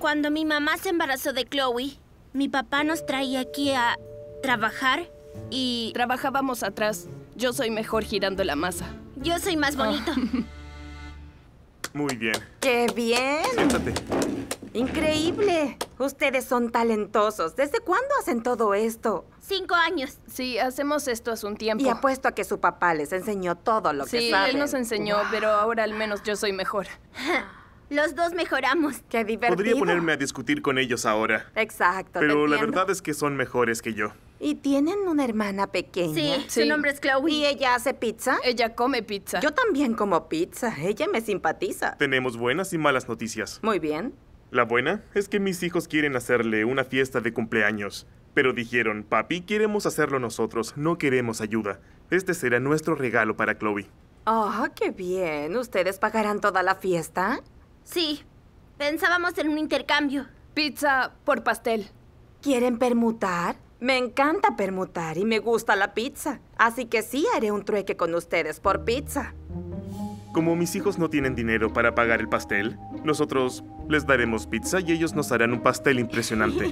Cuando mi mamá se embarazó de Chloe, mi papá nos traía aquí a trabajar y... Trabajábamos atrás. Yo soy mejor girando la masa. Yo soy más bonito. Muy bien. ¡Qué bien! Siéntate. ¡Increíble! Ustedes son talentosos. ¿Desde cuándo hacen todo esto? 5 años. Sí, hacemos esto hace un tiempo. Y apuesto a que su papá les enseñó todo lo que Sí, saben. él nos enseñó, pero ahora al menos yo soy mejor. Los dos mejoramos. ¡Qué divertido! Podría ponerme a discutir con ellos ahora. Exacto, te Pero la entiendo. verdad es que son mejores que yo. ¿Y tienen una hermana pequeña? Sí, Sí. su nombre es Chloe. ¿Y ella hace pizza? Ella come pizza. Yo también como pizza. Ella me simpatiza. Tenemos buenas y malas noticias. Muy bien. La buena es que mis hijos quieren hacerle una fiesta de cumpleaños. Pero dijeron, papi, queremos hacerlo nosotros, no queremos ayuda. Este será nuestro regalo para Chloe. ¡Oh, qué bien! ¿Ustedes pagarán toda la fiesta? Sí, pensábamos en un intercambio. Pizza por pastel. ¿Quieren permutar? Me encanta permutar y me gusta la pizza. Así que sí haré un trueque con ustedes por pizza. Como mis hijos no tienen dinero para pagar el pastel, nosotros les daremos pizza y ellos nos harán un pastel impresionante.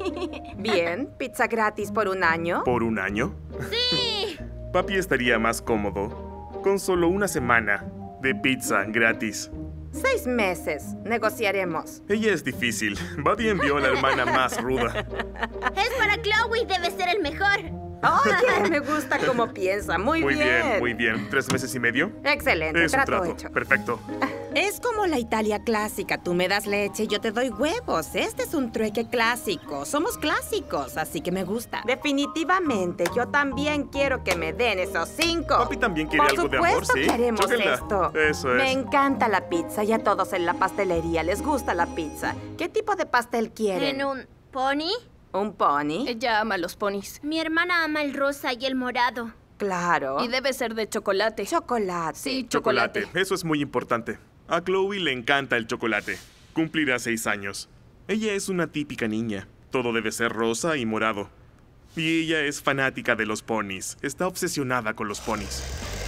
Bien, pizza gratis por un año. ¿Por un año? ¡Sí! Papi estaría más cómodo con solo una semana de pizza gratis. 6 meses. Negociaremos. Ella es difícil. Buddy envió a la hermana más ruda. Es para Chloe, debe ser el mejor. Oye, me gusta cómo piensa. Muy bien. Muy bien. 3 meses y medio. Excelente, Es un trato trato. hecho. Perfecto. Es como la Italia clásica. Tú me das leche y yo te doy huevos. Este es un trueque clásico. Somos clásicos, así que me gusta. Definitivamente, yo también quiero que me den esos 5. Papi también quiere Por algo de amor, supuesto ¿sí? que haremos Chóquenla. esto. Eso es. Me encanta la pizza y a todos en la pastelería les gusta la pizza. ¿Qué tipo de pastel quieren? ¿En un pony? ¿Un pony? Ella ama los ponis. Mi hermana ama el rosa y el morado. Claro. Y debe ser de chocolate. Chocolate. Sí, Chocolate. chocolate. Eso es muy importante. A Chloe le encanta el chocolate. Cumplirá 6 años. Ella es una típica niña. Todo debe ser rosa y morado. Y ella es fanática de los ponis. Está obsesionada con los ponis.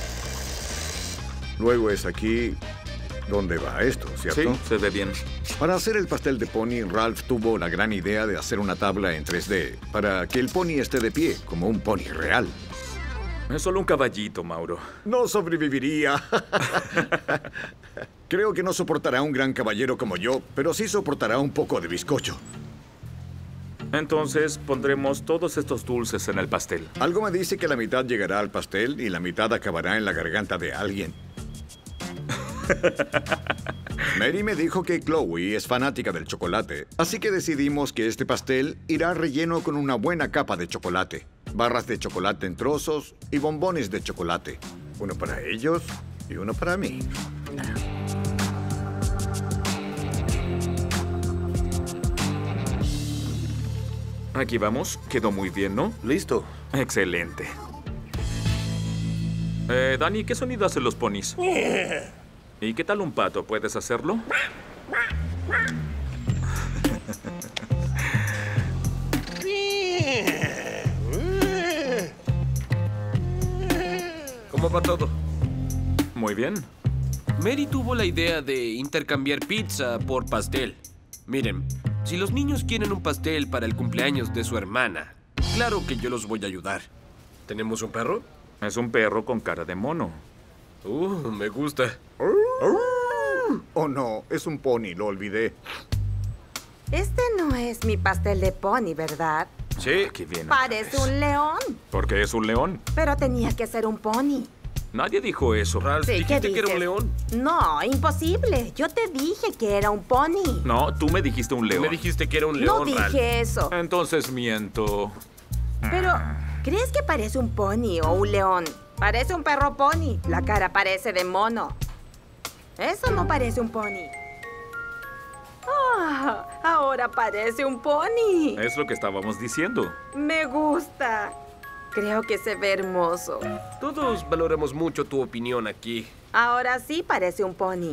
Luego es aquí donde va esto, ¿cierto? Sí, se ve bien. Para hacer el pastel de pony, Ralph tuvo la gran idea de hacer una tabla en 3D para que el pony esté de pie, como un pony real. Es solo un caballito, Mauro. No sobreviviría. Creo que no soportará un gran caballero como yo, pero sí soportará un poco de bizcocho. Entonces pondremos todos estos dulces en el pastel. Algo me dice que la mitad llegará al pastel y la mitad acabará en la garganta de alguien. Mary me dijo que Chloe es fanática del chocolate, así que decidimos que este pastel irá relleno con una buena capa de chocolate, barras de chocolate en trozos y bombones de chocolate. Uno para ellos y uno para mí. Aquí vamos. Quedó muy bien, ¿no? Listo. Excelente. Dani, ¿qué sonido hacen los ponis? ¿Y qué tal un pato? ¿Puedes hacerlo? ¿Cómo va todo? Muy bien. Mary tuvo la idea de intercambiar pizza por pastel. Miren, si los niños quieren un pastel para el cumpleaños de su hermana, claro que yo los voy a ayudar. ¿Tenemos un perro? Es un perro con cara de mono. Me gusta. Oh no, es un pony, lo olvidé. Este no es mi pastel de pony, ¿verdad? Sí. Qué bien. Parece un león, Porque es un león. pero tenía que ser un pony. Nadie dijo eso. Ralph, Sí, ¿qué dijiste que era un dices? león. No, imposible. Yo te dije que era un pony. No, tú me dijiste un león. Me dijiste que era un No león, Ralph. dije eso. Entonces miento. Pero, ¿crees que parece un pony o un león? Parece un perro pony. La cara parece de mono. Eso no parece un pony. Ah, ahora parece un pony. Es lo que estábamos diciendo. Me gusta. Creo que se ve hermoso. Todos valoramos mucho tu opinión aquí. Ahora sí parece un pony.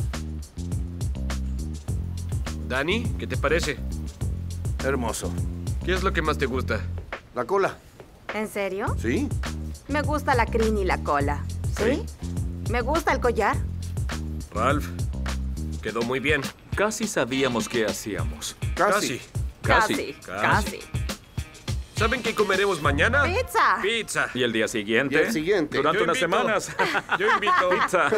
Dani, ¿qué te parece? Hermoso. ¿Qué es lo que más te gusta? La cola. ¿En serio? ¿Sí? Me gusta la crin y la cola. ¿Sí? Me gusta el collar. Ralph, quedó muy bien. Casi sabíamos qué hacíamos. Casi. Casi. ¿Saben qué comeremos mañana? ¡Pizza! Pizza. ¿Y el día siguiente? Y el siguiente. Durante Yo unas invito. semanas. Yo invito. Pizza.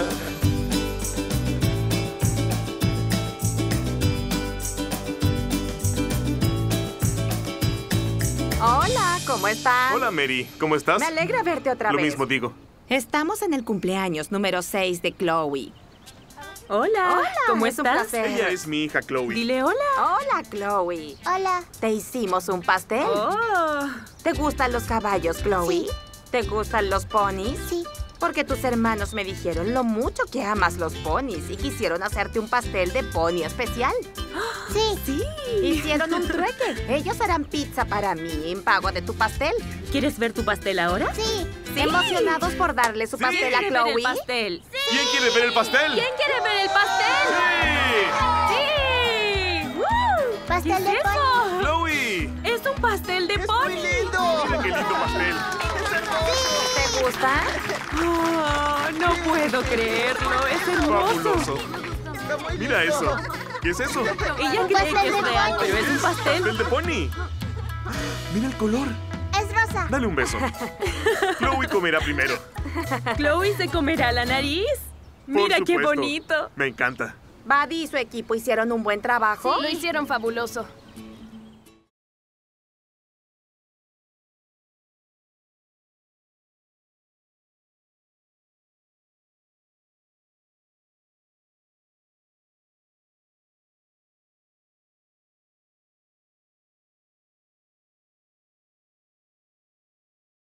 Hola, ¿cómo están? Hola, Mary. ¿Cómo estás? Me alegra verte otra Lo vez. mismo digo. Estamos en el cumpleaños número 6 de Chloe. Hola. ¿Cómo es un estás? placer. Ella es mi hija Chloe. Dile hola. Hola, Chloe. Hola. ¿Te hicimos un pastel? Oh. ¿Te gustan los caballos, Chloe? Sí. ¿Te gustan los ponis? Sí. Porque tus hermanos me dijeron lo mucho que amas los ponis y quisieron hacerte un pastel de pony especial. Sí. Sí. Hicieron un trueque. Ellos harán pizza para mí en pago de tu pastel. ¿Quieres ver tu pastel ahora? Sí. Emocionados por darle su pastel a ¿Quién quiere ver el Chloe. pastel? ¿Quién quiere ver el pastel? ¿Quién quiere ver el pastel? ¡Sí! ¡Sí! Pastel ¿Qué de es pony. eso? ¡Chloe! Es un pastel de pony. Mira qué lindo pastel. ¿Te gusta? Oh, no puedo creerlo. Es hermoso. Fabuloso. Mira eso. ¿Qué es eso? Ella cree que es real, pero es un pastel. ¡Pastel de pony! Mira el color. Es rosa. Dale un beso. Chloe comerá primero. Chloe se comerá la nariz. Por Mira qué supuesto. bonito. Me encanta. Buddy y su equipo hicieron un buen trabajo. Lo hicieron fabuloso.